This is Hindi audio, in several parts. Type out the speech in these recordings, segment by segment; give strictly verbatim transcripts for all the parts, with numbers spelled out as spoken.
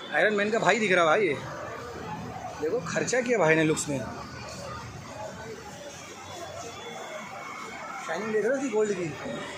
आयरन मैन का भाई दिख रहा भाई। ये देखो खर्चा किया भाई ने लुक्स में। शाइनिंग देख रहे हो थी गोल्ड की।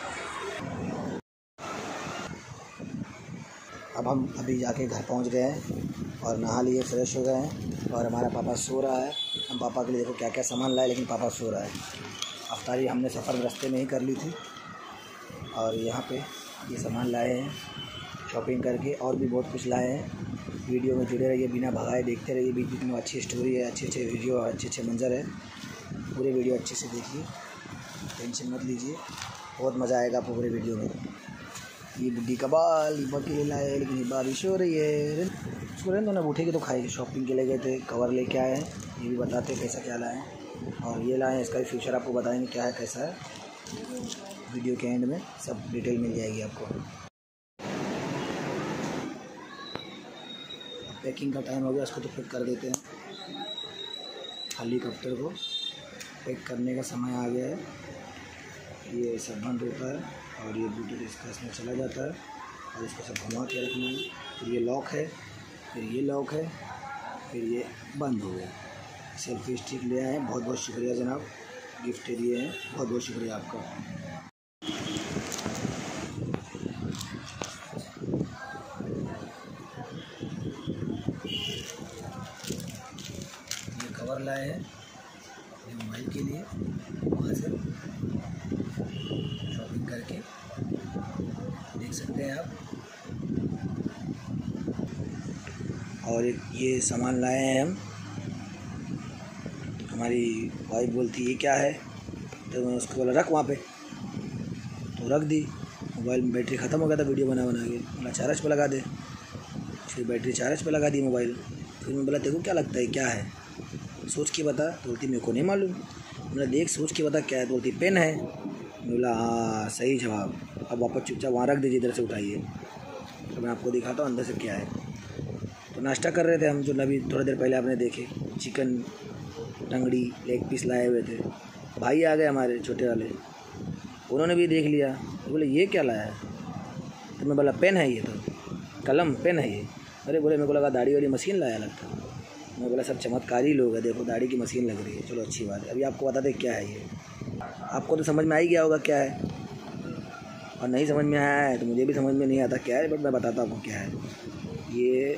अब हम अभी जाके घर पहुंच गए हैं और नहा लिए, फ्रेश हो गए हैं और हमारा पापा सो रहा है। हम पापा के लिए देखो क्या क्या सामान लाए, लेकिन पापा सो रहा है। अफ्तारी हमने सफ़र रास्ते में ही कर ली थी और यहाँ पे ये सामान लाए हैं शॉपिंग करके, और भी बहुत कुछ लाए हैं। वीडियो में जुड़े रहिए, बिना भगाए देखते रहिए। बीच बीच में अच्छी स्टोरी है, अच्छे अच्छे वीडियो, अच्छे अच्छे मंजर है। पूरे वीडियो अच्छे से देखिए, टेंशन मत लीजिए, बहुत मज़ा आएगा आपको पूरे वीडियो में। ये बुड्ढी का बाल हिब्बा के लिए लाए, लेकिन हिब्बा अभी सो रही है। उसको रहने दो ना, उठेगी तो खाएगी। शॉपिंग के लिए गए थे, कवर लेके आए हैं, ये भी बताते हैं कैसा क्या लाए हैं। और ये लाए हैं, इसका भी फ्यूचर आपको बताएंगे क्या है कैसा है। वीडियो के एंड में सब डिटेल मिल जाएगी आपको। पैकिंग का टाइम हो गया, इसको तो पैक कर देते हैं। हेलीकॉप्टर को पैक करने का समय आ गया है। ये सब बंद होता है और ये ब्लूटूथ इसका इसमें चला जाता है और इसको सब घुमा के रखना है। फिर ये लॉक है, फिर ये लॉक है, फिर ये बंद हो गया। सेल्फी स्टिक ले आए हैं, बहुत बहुत शुक्रिया जनाब, गिफ्ट दिए हैं, बहुत बहुत शुक्रिया आपका। ये कवर लाए हैं ये मोबाइल के लिए, वहाँ से शॉपिंग करके देख सकते हैं आप। और एक ये सामान लाए हैं हम। हमारी वाइफ बोलती ये क्या है, तो मैं उसको बोला रख वहाँ पे, तो रख दी। मोबाइल में बैटरी ख़त्म हो गया था वीडियो बना बना के, बोला चार्ज पे लगा दे। फिर बैटरी चार्ज पे लगा दी मोबाइल। फिर मैं बोला तेरे को क्या लगता है क्या है, सोच के बता। तो बोलती मेरे को नहीं मालूम। बोला देख सोच के बता क्या है। तो बोलती पेन है। मैं बोला हाँ सही जवाब, अब वापस चुपचाप वहाँ रख दीजिए, इधर से उठाइए। तो मैं आपको दिखाता हूँ अंदर से क्या है। तो नाश्ता कर रहे थे हम, जो अभी थोड़ी देर पहले आपने देखे, चिकन टंगड़ी लेग पीस लाए हुए थे। भाई आ गए हमारे छोटे वाले, उन्होंने भी देख लिया। तो बोले ये क्या लाया है। तो मैं बोला पेन है ये, तो कलम पेन है ये। अरे बोले मेरे को लगा दाढ़ी वाली मशीन लाया लगता। मैं बोला सब चमत्कारी लोग हैं, देखो दाढ़ी की मशीन लग रही है। चलो अच्छी बात है, अभी आपको बताते क्या है ये। आपको तो समझ में आ ही गया होगा क्या है, और नहीं समझ में आया है तो मुझे भी समझ में नहीं आता क्या है, बट मैं बताता हूँ आपको क्या है। ये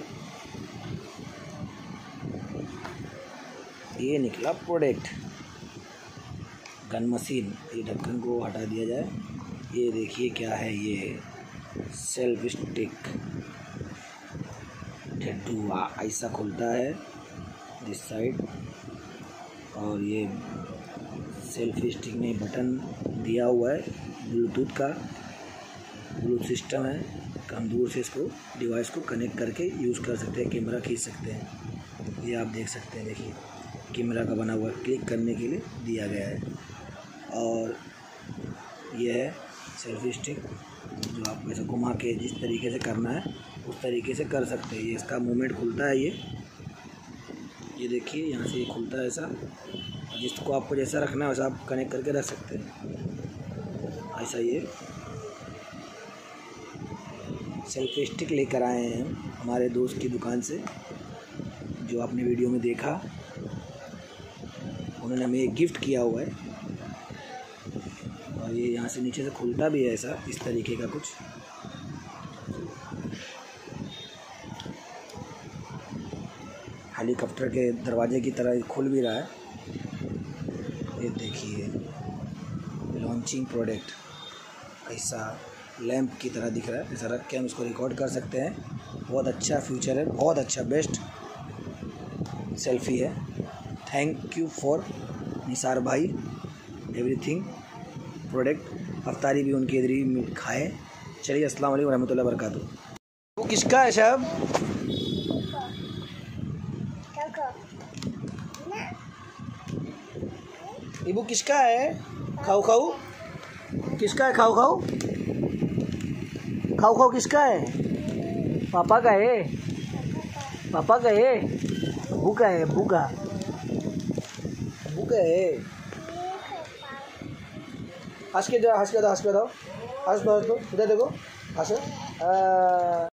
ये निकला प्रोडक्ट गन मशीन। ये ढक्कन को हटा दिया जाए। ये देखिए क्या है, ये सेल्फ स्टिक ठेडू ऐसा खुलता है दिस साइड। और ये सेल्फी स्टिक में बटन दिया हुआ है, ब्लूटूथ का ब्लूटूथ सिस्टम है। हम दूर से इसको डिवाइस को कनेक्ट करके यूज़ कर सकते हैं, कैमरा खींच सकते हैं। ये आप देख सकते हैं, देखिए कैमरा का बना हुआ क्लिक करने के लिए दिया गया है। और ये है सेल्फी स्टिक, जो आप वैसे घुमा के जिस तरीके से करना है उस तरीके से कर सकते हैं। ये इसका मूवमेंट खुलता है, ये ये देखिए यहाँ से ये खुलता है ऐसा। जिसको आपको जैसा रखना है वैसा आप कनेक्ट करके रख सकते हैं। ऐसा ये सेल्फी स्टिक लेकर आए हैं हम हमारे दोस्त की दुकान से, जो आपने वीडियो में देखा। उन्होंने हमें एक गिफ्ट किया हुआ है। और ये यहाँ से नीचे से खुलता भी है ऐसा, इस तरीके का कुछ। हेलीकॉप्टर के दरवाजे की तरह खुल भी रहा है। ये देखिए लॉन्चिंग प्रोडक्ट, ऐसा लैंप की तरह दिख रहा है। ऐसा रख के हम इसको रिकॉर्ड कर सकते हैं। बहुत अच्छा फ्यूचर है, बहुत अच्छा बेस्ट सेल्फी है। थैंक यू फॉर निसार भाई एवरीथिंग प्रोडक्ट। अफ्तारी भी उनके इधर ही खाए। चलिए अस्सलाम वालेकुम रहमतुल्लाहि व बरकातहू। वो किसका है साहब? ये वो किसका है? खाओ खाओ किसका है? खाओ खाओ खाओ खाओ किसका है? पापा का है, पापा का है, अब्बू का है, अब्बू का अब्बू का है। हंस के दो, हंस के दो, हंस के दो, हंस दो, हंस दो, इधर देखो, हंस।